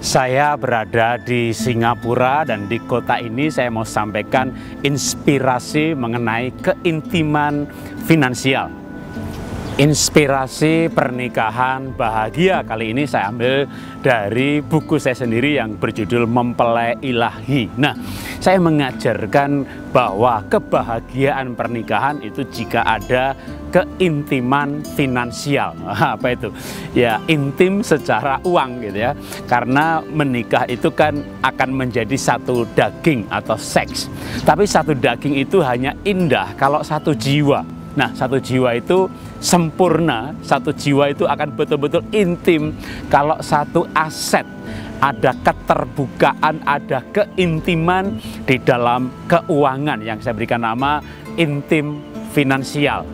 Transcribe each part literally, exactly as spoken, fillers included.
Saya berada di Singapura dan di kota ini saya mau sampaikan inspirasi mengenai keintiman finansial. Inspirasi pernikahan bahagia kali ini saya ambil dari buku saya sendiri yang berjudul Mempelai Ilahi. Nah, saya mengajarkan bahwa kebahagiaan pernikahan itu jika ada keintiman finansial. Apa itu? Ya, intim secara uang gitu ya. Karena menikah itu kan akan menjadi satu daging atau seks. Tapi satu daging itu hanya indah kalau satu jiwa. Nah, satu jiwa itu sempurna, satu jiwa itu akan betul-betul intim kalau satu aset, ada keterbukaan, ada keintiman di dalam keuangan yang saya berikan nama intim finansial.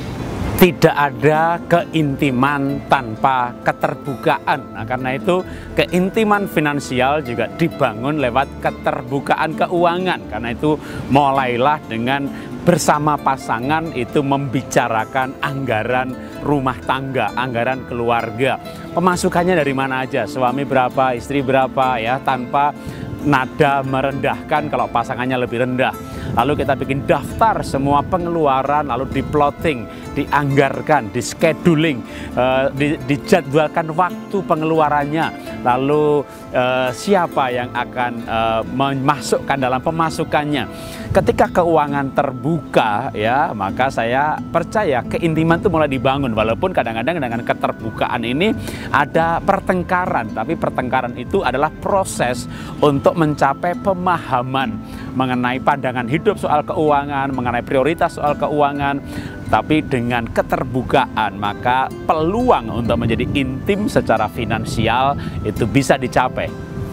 Tidak ada keintiman tanpa keterbukaan. Nah, karena itu keintiman finansial juga dibangun lewat keterbukaan keuangan. Karena itu mulailah dengan bersama pasangan itu membicarakan anggaran rumah tangga, anggaran keluarga. Pemasukannya dari mana aja, suami berapa, istri berapa ya, tanpa nada merendahkan kalau pasangannya lebih rendah. Lalu kita bikin daftar semua pengeluaran, lalu di-plotting, dianggarkan, di-scheduling, uh, di, dijadwalkan waktu pengeluarannya, lalu uh, siapa yang akan uh, memasukkan dalam pemasukannya. Ketika keuangan terbuka ya, maka saya percaya keintiman itu mulai dibangun. Walaupun kadang-kadang dengan keterbukaan ini ada pertengkaran, tapi pertengkaran itu adalah proses untuk mencapai pemahaman mengenai pandangan hidup soal keuangan, mengenai prioritas soal keuangan. Tapi dengan keterbukaan, maka peluang untuk menjadi intim secara finansial itu bisa dicapai.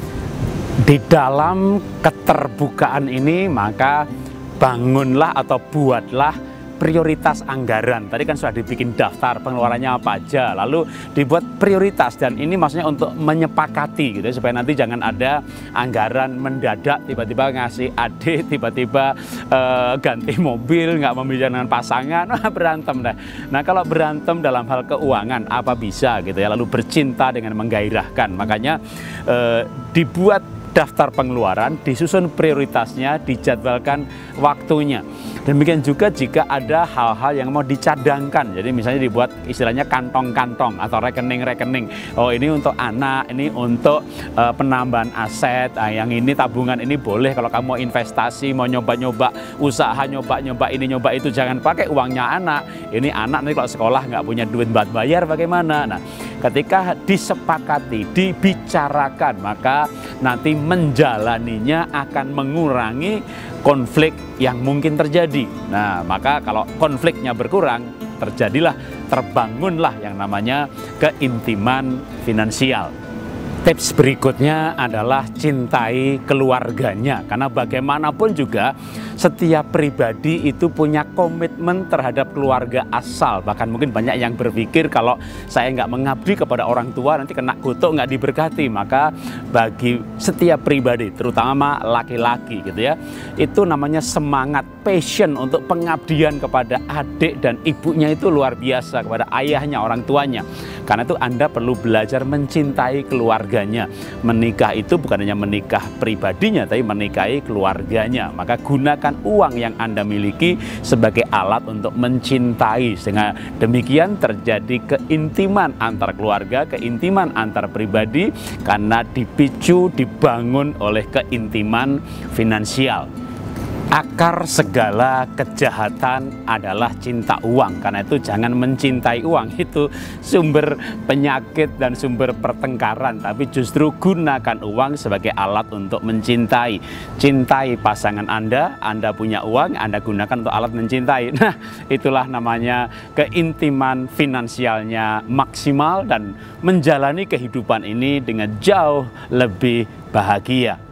Di dalam keterbukaan ini, maka bangunlah atau buatlah prioritas anggaran. Tadi kan sudah dibikin daftar pengeluarannya apa aja, lalu dibuat prioritas, dan ini maksudnya untuk menyepakati gitu, supaya nanti jangan ada anggaran mendadak tiba-tiba ngasih adik, tiba-tiba uh, ganti mobil, nggak membicarakan pasangan, berantem deh. Nah, kalau berantem dalam hal keuangan apa bisa gitu ya, lalu bercinta dengan menggairahkan. Makanya uh, dibuat daftar pengeluaran, disusun prioritasnya, dijadwalkan waktunya. Demikian juga jika ada hal-hal yang mau dicadangkan. Jadi misalnya dibuat istilahnya kantong-kantong atau rekening-rekening. Oh, ini untuk anak, ini untuk uh, penambahan aset, nah, yang ini tabungan, ini boleh kalau kamu mau investasi, mau nyoba-nyoba usaha, nyoba-nyoba ini, nyoba itu, jangan pakai uangnya anak. Ini anak nanti kalau sekolah nggak punya duit buat bayar bagaimana? Nah, ketika disepakati, dibicarakan, maka nanti menjalaninya akan mengurangi konflik yang mungkin terjadi. Nah, maka kalau konfliknya berkurang, terjadilah, terbangunlah yang namanya keintiman finansial. Tips berikutnya adalah cintai keluarganya, karena bagaimanapun juga setiap pribadi itu punya komitmen terhadap keluarga asal. Bahkan mungkin banyak yang berpikir kalau saya nggak mengabdi kepada orang tua nanti kena kutuk, nggak diberkati. Maka bagi setiap pribadi, terutama laki-laki gitu ya, itu namanya semangat, passion untuk pengabdian kepada adik dan ibunya itu luar biasa, kepada ayahnya, orang tuanya. Karena itu Anda perlu belajar mencintai keluarganya. Menikah itu bukan hanya menikah pribadinya, tapi menikahi keluarganya. Maka gunakan uang yang Anda miliki sebagai alat untuk mencintai. Sehingga demikian terjadi keintiman antar keluarga, keintiman antar pribadi, karena dipicu, dibangun oleh keintiman finansial. Akar segala kejahatan adalah cinta uang. Karena itu jangan mencintai uang, itu sumber penyakit dan sumber pertengkaran. Tapi justru gunakan uang sebagai alat untuk mencintai. Cintai pasangan Anda, Anda punya uang, Anda gunakan untuk alat mencintai. Nah, itulah namanya keintiman finansialnya maksimal dan menjalani kehidupan ini dengan jauh lebih bahagia.